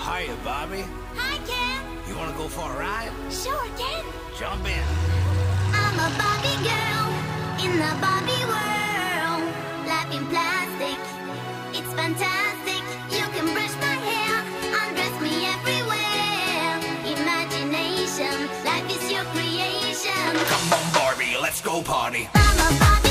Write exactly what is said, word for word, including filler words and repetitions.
Hiya, Barbie. Hi, Ken. You wanna go for a ride? Sure, Ken. Jump in. I'm a Barbie girl in the Barbie world. Life in plastic, it's fantastic. You can brush my hair, undress me everywhere. Imagination, life is your creation. Come on, Barbie, let's go party. I'm a Barbie.